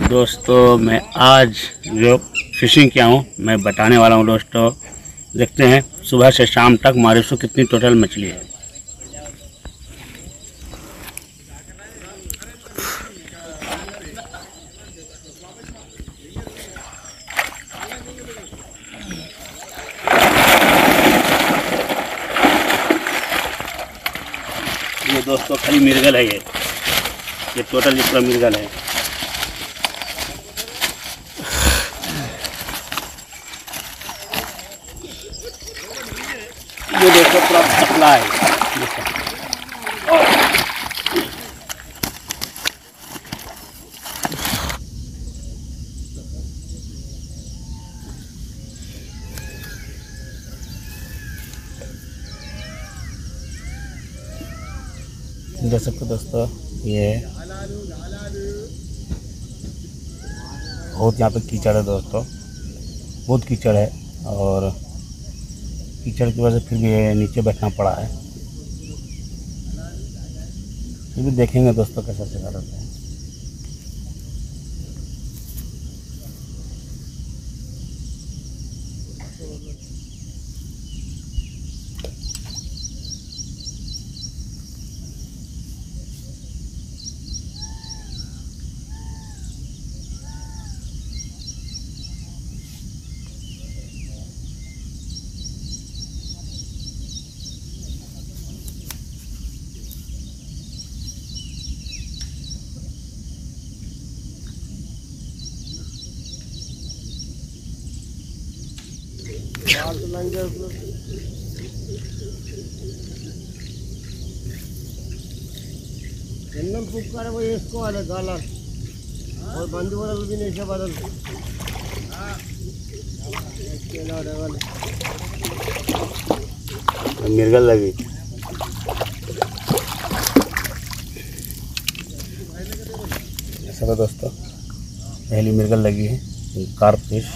दोस्तों मैं आज जो फिशिंग किया हूँ मैं बताने वाला हूँ दोस्तों। देखते हैं सुबह से शाम तक मारिशु कितनी टोटल मछली है। ये दोस्तों खाली मिर्गल है। ये टोटल जितना मिर्गल है। ये दोस्तों पूरा पतला है। देख सकते दोस्तों, ये बहुत यहाँ पे कीचड़ है दोस्तों, बहुत कीचड़ है और कीचड़ की वजह से फिर भी नीचे बैठना पड़ा है। फिर भी देखेंगे दोस्तों कैसा चला रहता है। जन्नम पुकार वो इसको वाले गाला और बंदू वाला भी नहीं से बदल मिर्गल लगी। ऐसा तो दोस्तों पहली मिर्गल लगी है कार्प फिश।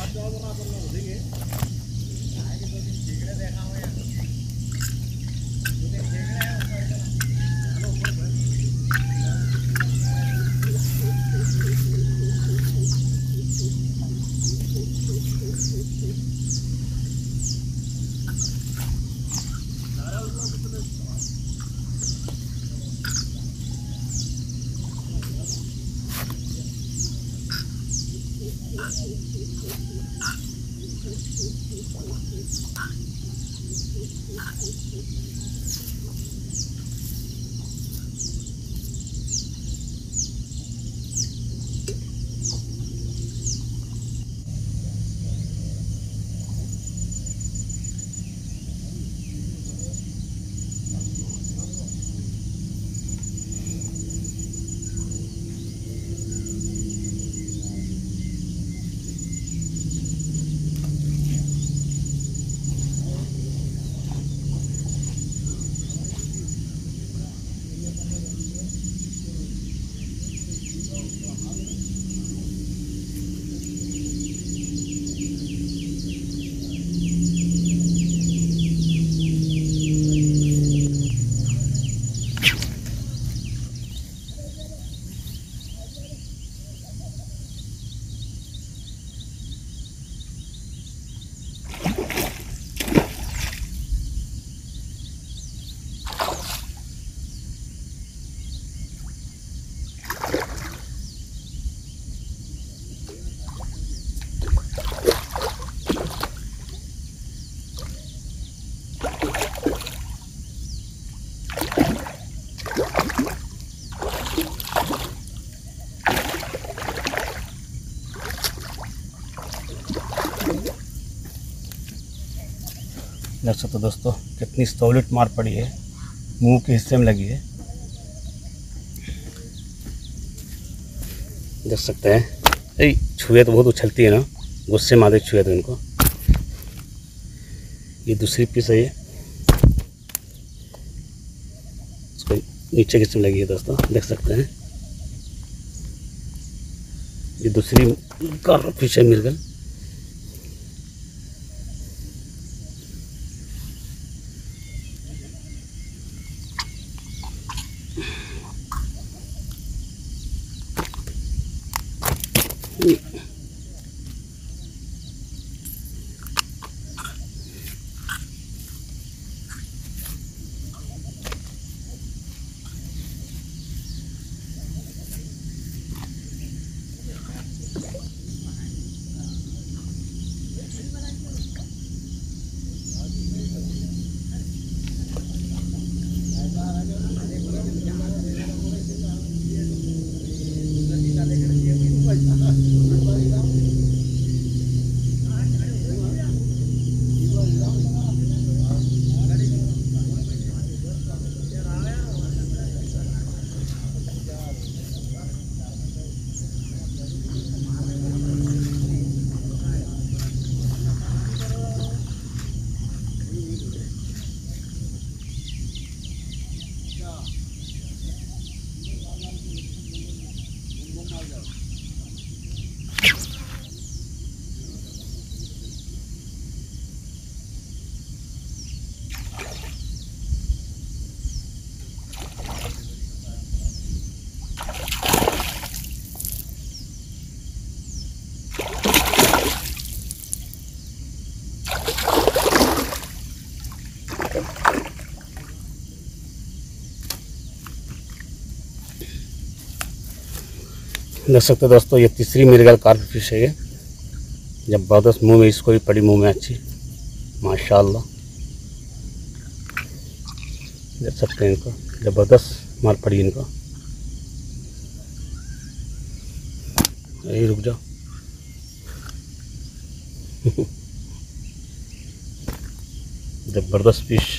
देख सकते दोस्तों कितनी सॉलिड मार पड़ी है, मुंह के हिस्से में लगी है। देख सकते हैं छुए तो बहुत उछलती है ना, गुस्से में आते छुए तो इनको। ये दूसरी पीस है, ये इसको नीचे किस्म लगी है दोस्तों, देख सकते हैं। ये दूसरी फिश है मिर्गल। देख सकते हो दोस्तों, ये तीसरी मृगल कार्प फिश है। ये जबरदस्त, मुंह में इसको भी पड़ी, मुंह में अच्छी, माशाल्लाह। देख सकते हैं इनको, जबरदस्त मार पड़ी इनको। यही रुक जाओ। जबरदस्त फिश।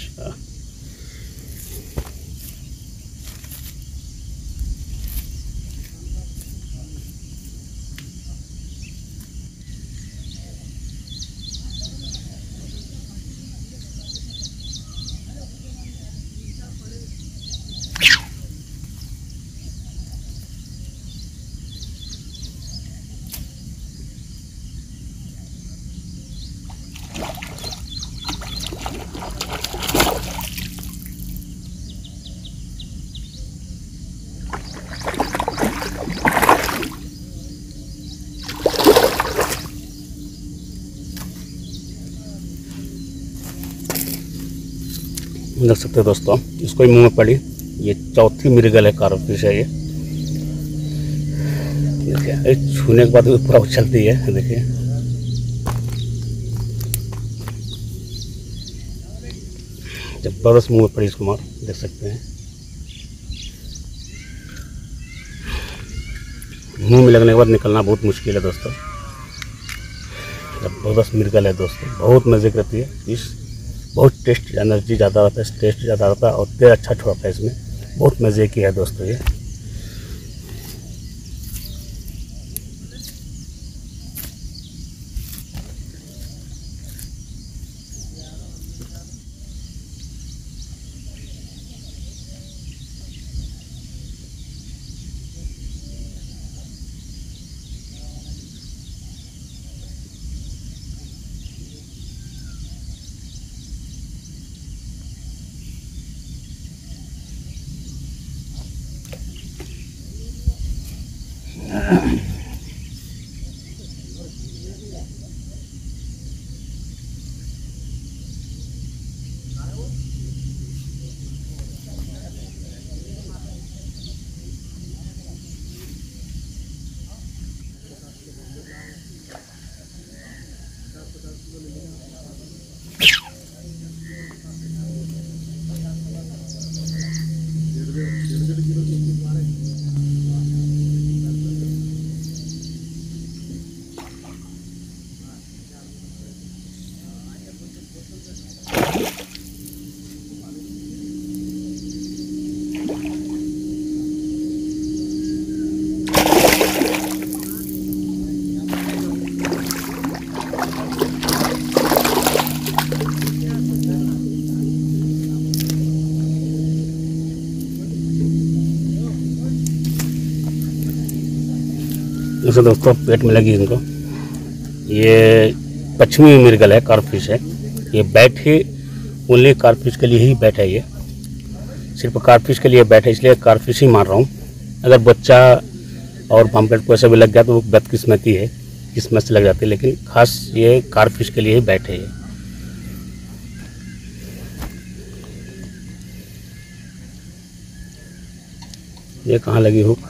देख सकते हो दोस्तों, इसको ही मुंह में पड़ी। ये चौथी मृगल है, कार्प फिश है ये। देखिए, छूने के बाद भी पूरा उछलती है। देखिए, जबरदस्त मुंह में पड़ी इसको मार, देख सकते हैं। मुंह में लगने के बाद निकलना बहुत मुश्किल है दोस्तों। जबरदस्त मृगल है दोस्तों, बहुत मजे करती है फिश। बहुत टेस्ट, एनर्जी ज़्यादा रहता है, टेस्ट ज़्यादा रहता है और तेल अच्छा छोड़ता है इसमें। बहुत मज़े की है दोस्तों ये। जैसे दोस्तों पेट में लगी इनको। ये पश्चिमी मृगल है, कार्प फिश है। ये बैट ही ओनली कार्प फिश के लिए ही बैट है। ये सिर्फ कार्प फिश के लिए बैट है, इसलिए कार्प फिश ही मार रहा हूँ। अगर बच्चा और पॉम्पलेट को ऐसे भी लग गया तो वो बदकिस्मती है, किस्मत से लग जाती है, लेकिन खास ये कारफिश के लिए ही बैट है ये कहाँ लगी हुक?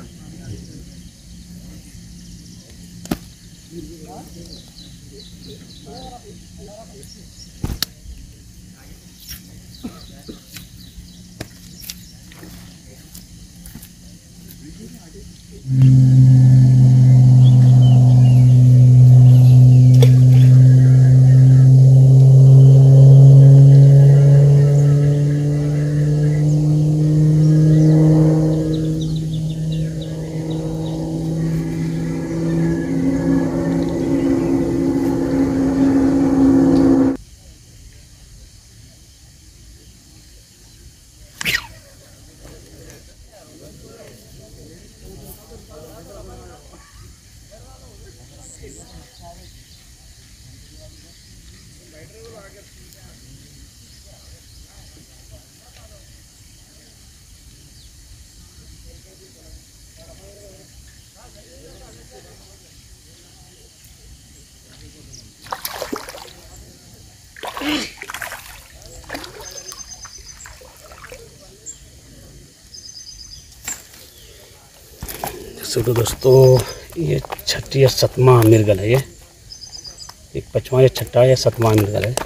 तो दोस्तों ये छठी या सतमा मिर्गल है, ये एक पचवा या छठा या सतमा मिर्गल है।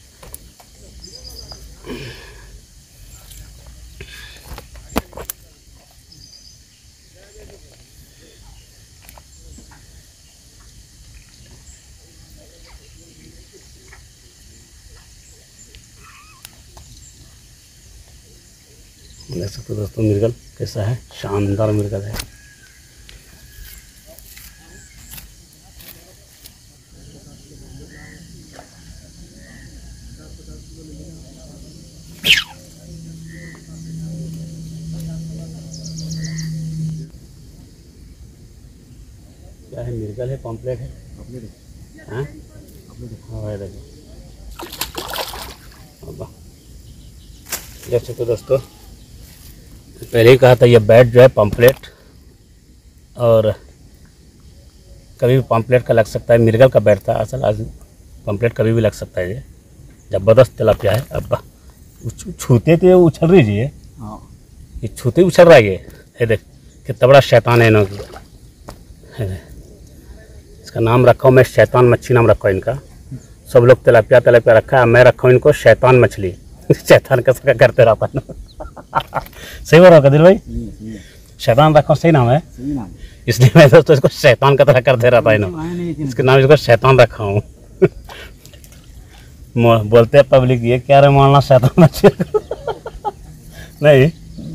देख सकते हो दोस्तों मिर्गल कैसा है, शानदार मिर्गल है। क्या है, मिर्गल है, पॉम्पलेट है? हाँ हाँ देखो, देख सकते हो दोस्तों, पहले ही कहा था ये बैट जो है पॉम्पलेट, और कभी भी पॉम्पलेट का लग सकता है। मिर्गल का बैट था असल, आज पॉम्पलेट कभी भी लग सकता है। ये ज़बरदस्त तिलापिया है। अब छूते तो ये उछल रही जी, ये छूते उछल रहा है। ये देख कितना बड़ा शैतान है इन्हों की। इसका नाम रखा हूँ मैं, शैतान मच्छी नाम रखा हूँ इनका। सब लोग तिलापिया तिलापिया रखा है, मैं रखा हूँ इनको शैतान मछली। शैतान का करते रहता है ना। सही बोल रहा हो कदीर भाई? शैतान रखा हूँ, सही नाम है, इसलिए मैं दोस्तों इसको शैतान का तरह करते रहता है ना, इसके नाम इसको शैतान रखा हूँ। बोलते हैं पब्लिक ये क्या रे मारना शैतान मच्छी। नहीं,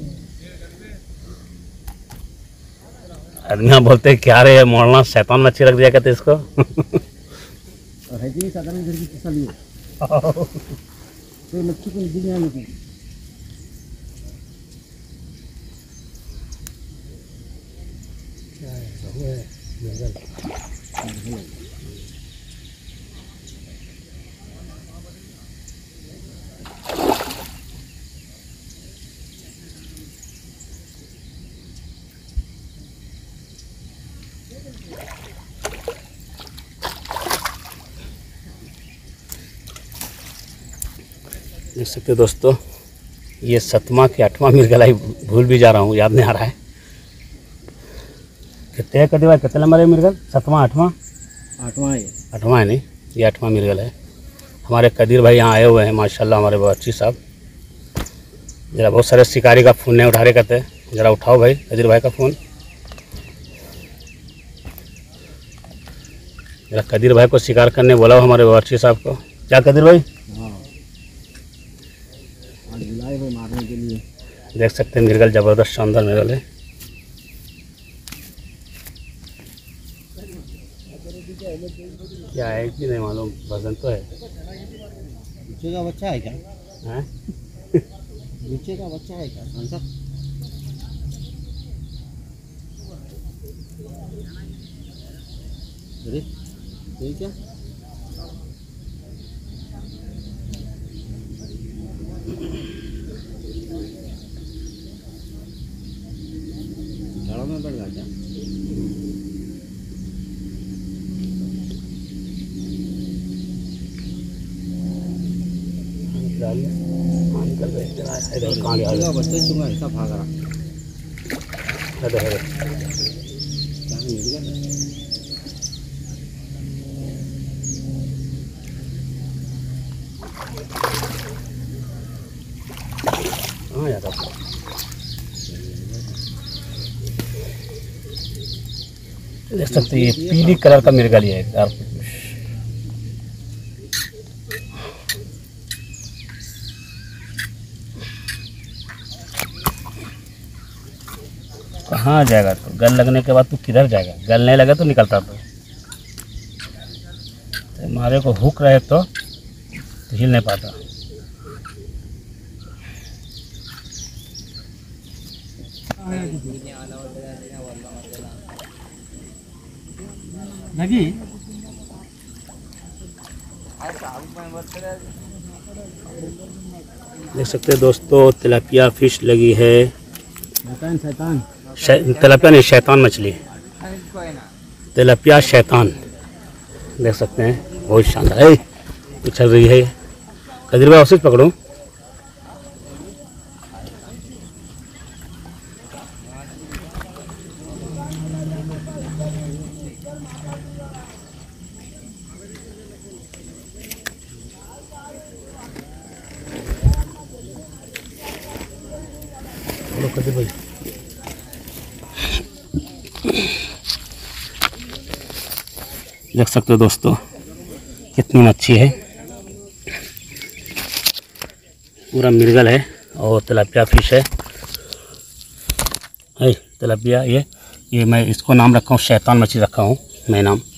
आदमी बोलते हैं क्या रे मोड़ना शैतान मच्छी रख दिया कहते इसको। मच्छी को दुनिया में देख सकते हो दोस्तों, ये सतमा की 8वां मिर्गल है, भूल भी जा रहा हूँ, याद नहीं आ रहा है। कितने है कदीर भाई, कितने नंबर है मिर्गल? 7वां 8वां? 8वां है। 8वां है नहीं, ये 8वां मिर्गल है। हमारे कदीर भाई यहाँ आए हुए हैं माशाल्लाह, हमारे बावर्ची साहब। जरा बहुत सारे शिकारी का फ़ोन नहीं उठा रहे कहते, ज़रा उठाओ भाई कदीर भाई का फ़ोन। जरा कदीर भाई को शिकार करने बोला हमारे बावर्ची साहब को। क्या कदीर भाई? मारने के लिए। देख सकते हैं मिर्गल, ज़बरदस्त शानदार मिर्गल है। क्या है कि नहीं मालूम, वजन तो है। बच्चे का बच्चा है क्या? हैं? बच्चे का बच्चा है क्या? कौन सा? अरे ये क्या? झाड़ों में बढ़ गया क्या? डाल हाँ निकल गए इधर कहाँ गया इसका बच्चे चुंगा ऐसा भाग रहा इधर है क्या मिल गया हाँ यार देख सकते हैं ये पीली कलर का मिर्गल ही है यार। कहाँ जाएगा तो गल लगने के बाद तो किधर जाएगा, गल नहीं लगा तो निकलता तो हमारे को हुक रहे तो हिल नहीं पाता। लगी देख सकते हैं दोस्तों तिलापिया फिश लगी है। शैतान तिलापिया नहीं शैतान मछली, तिलापिया शैतान देख सकते हैं बहुत शानदार है, उछल रही है। कदीर भाई औसत पकड़ो। कदीर भाई देख सकते हो दोस्तों कितनी मच्छी है, पूरा मिर्गल है और तिलापिया फिश है तिलापिया। ये मैं इसको नाम रखा हूँ शैतान मछली रखा हूँ मैं नाम।